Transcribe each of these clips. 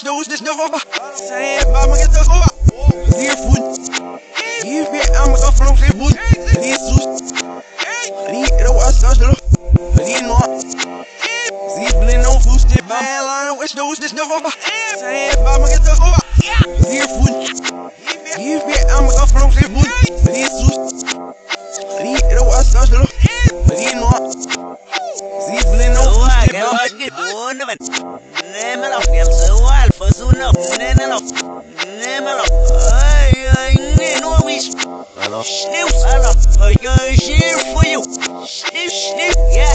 Stoß nicht noch over. Say, Mama get the over. Hier food. Hier weer aan me afgelopen zijn boet. Hier soes. Hier er was dat er. Hier nog. Hier blind on food step. Line with Stoß nicht noch over. Say, Mama get the over. Hier food. Hier weer aan me afgelopen zijn boet. Hier soes. Hier er was dat er. Hier nog. Hier blind on food step. Nemelo, so alpha, so no, Nenelo, Nemelo, no wish. Hello, hello, I share for you. Sniff, yeah,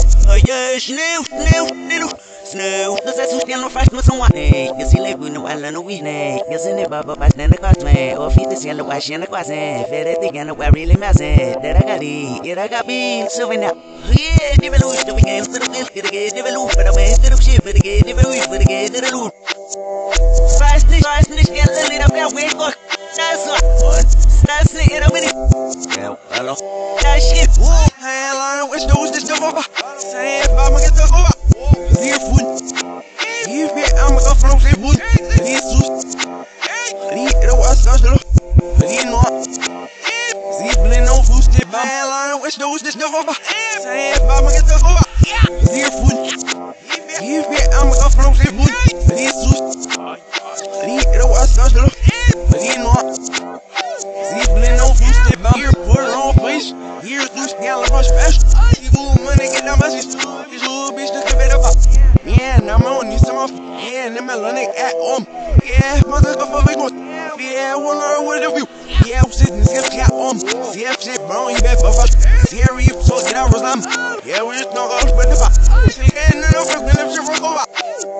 Snow, does that suit no fast no someone? Yes, he live with no one, no we nay. Yes, in the bubble, but then the got me, or feed this yellow wash and the quasi, very thick and we're really messy. That I got it, I got beans, so now. Yeah, develop the weekend, but the develop, but I went to the ship, but again, develop, but again, the loop. Fast, get a little bit, wake up. That's what. That's it, in a minute. Hello. That shit. Hell, I don't wish those this over. Say, Mama get the over. Hier food. Hier weer aan me afgelopen zijn boet. Hier soes. Hier er was dat er. Hier nog. Hier blind on food step. Hell, I don't wish those this over. Say, Mama get the over. Hier food. Hier weer aan me afgelopen zijn boet. Hier soes. Hier er was dat er. Hier nog. Hier blind on food step. Hier put it on face. Hier doe snel van special. Die boel money get naar mijn zus. Die zo'n bitch dat je weet op. Yeah, now I'm on you some off. Yeah, and then I at yeah, motherfucker, we gon' yeah, we'll learn what the view. Yeah, I'm sitting in the cat yeah, shit, bro, you better fuck. Yeah, we so get out of them. Yeah, we just know how to spread the pop. Yeah, no, no, fuck, then if you rock over.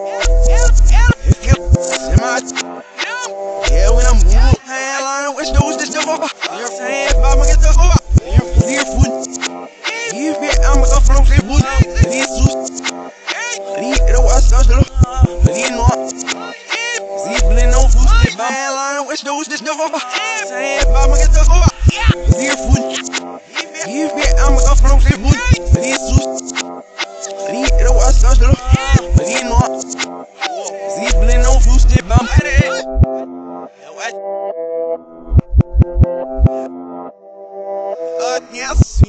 Yeah, when I'm moving, hell, I don't wish those this stuff over. You're saying, Mama get the over. Here, food. Here, I'm a from the wood. Here, sus. Er was dat er. Hier nog. Hier blind on food step. Hell, I don't wish those this nog over. Say, Mama get the over. Hier food. Hier weer aan me afgelopen zijn boet. Hier soes. Hier er was dat er. Hier nog. Hier blind on food step. Yes.